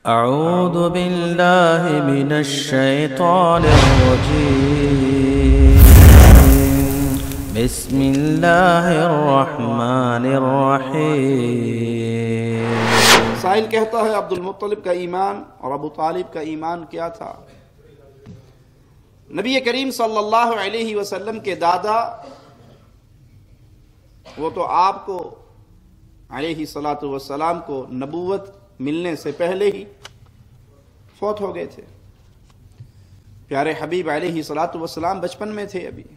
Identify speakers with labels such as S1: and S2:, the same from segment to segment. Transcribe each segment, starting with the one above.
S1: أعوذ بالله من الشيطان الرجيم بسم الله الرحمن الرحيم۔
S2: سائل کہتا ہے عبد المطلب کا ایمان اور ابو طالب کا ایمان کیا تھا؟ نبی کریم صلی اللہ علیہ وسلم کے دادا وہ تو آپ کو علیہ الصلاۃ والسلام کو نبوت ملنے سے پہلے ہی فوت ہو گئے تھے۔ پیارے حبیب علیہ الصلاۃ والسلام بچپن میں تھے، ابھی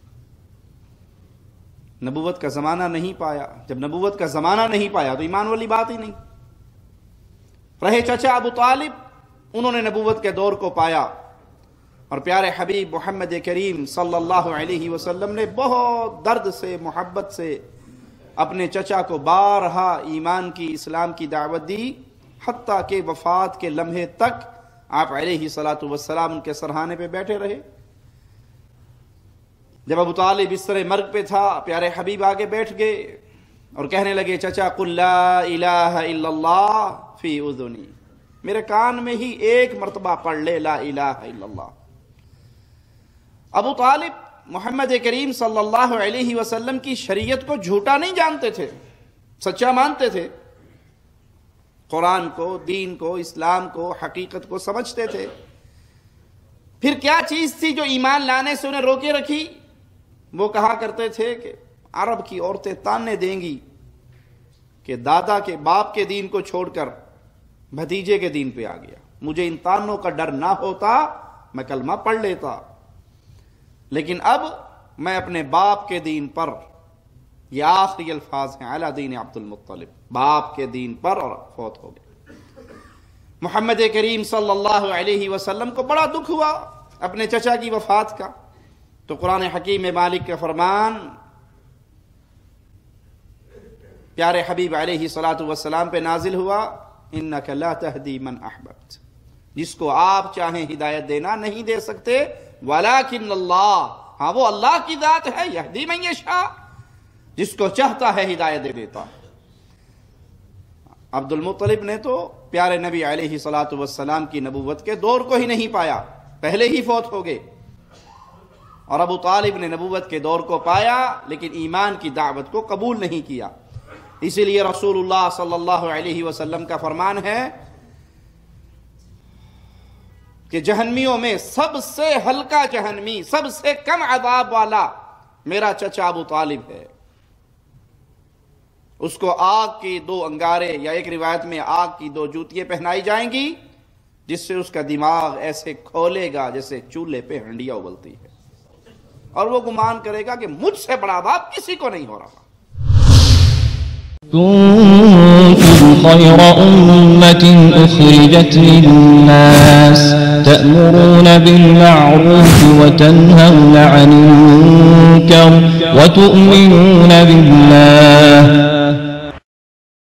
S2: نبوت کا زمانہ نہیں پایا۔ جب نبوت کا زمانہ نہیں پایا تو ایمان والی بات ہی نہیں رہے۔ چچا ابو طالب انہوں نے نبوت کے دور کو پایا، اور پیارے حبیب محمد کریم صلی اللہ علیہ وسلم نے بہت درد سے، محبت سے اپنے چچا کو بارہا ایمان کی، اسلام کی دعوت دی، حتیٰ کہ وفات کے لمحے تک آپ علیہ الصلاۃ والسلام ان کے سرہانے پہ بیٹھے رہے۔ جب ابو طالب اس طرح مرگ پہ تھا، پیارے حبیب آگے بیٹھ گئے اور کہنے لگے، چچا قل لا الہ الا اللہ فی اذنی، میرے کان میں ہی ایک مرتبہ پڑھ لے لا الہ الا اللہ۔ ابو طالب محمد کریم صلی اللہ علیہ وسلم کی شریعت کو جھوٹا نہیں جانتے تھے، سچا مانتے تھے۔ قرآن کو، دین کو، اسلام کو، حقیقت کو سمجھتے تھے۔ پھر کیا چیز تھی جو ایمان لانے سے انہیں روکے رکھی؟ وہ کہا کرتے تھے کہ عرب کی عورتیں تانے دیں گی کہ دادا کے باپ کے دین کو چھوڑ کر بھتیجے کے دین پہ آ گیا، مجھے ان تانوں کا ڈر نہ ہوتا میں کلمہ پڑھ لیتا، لیکن اب میں اپنے باپ کے دین پر، یہ آخری الفاظ ہیں علی دین عبد المطلب، باپ کے دین پر، اور فوت ہو گئے۔ محمد کریم صلی اللہ علیہ وسلم کو بڑا دکھ ہوا اپنے چچا کی وفات کا، تو قرآن حکیم میں مالک کا فرمان پیارے حبیب علیہ الصلاۃ والسلام پہ نازل ہوا، انک لا تہدی من احببت، جس کو آپ چاہیں ہدایت دینا نہیں دے سکتے، ولیکن اللہ، ہاں وہ اللہ کی ذات ہے، یہدی من یشاء، جس کو چاہتا ہے ہدایت دے دیتا۔ عبد المطلب نے تو پیارے نبی علیہ الصلاۃ والسلام کی نبوت کے دور کو ہی نہیں پایا، پہلے ہی فوت ہو گئے، اور ابو طالب نے نبوت کے دور کو پایا لیکن ایمان کی دعوت کو قبول نہیں کیا۔ اسی لیے رسول اللہ صلی اللہ علیہ وسلم کا فرمان ہے کہ جہنمیوں میں سب سے ہلکا جہنمی، سب سے کم عذاب والا میرا چچا ابو طالب ہے۔ اس کو آگ کی 2 انگارے، یا ایک روایت میں آگ کی 2 جوتیاں پہنائی جائیں گی، جس سے اس کا دماغ ایسے کھولے گا جیسے چولہے پہ ہنڈیاں ابلتی ہے، اور وہ گمان کرے گا کہ مجھ سے بڑا باپ کسی کو نہیں ہو رہا۔
S3: كنتم خير أمة أخرجت للناس تأمرون بالمعروف وتنهون عن المنكر وتؤمنون بالله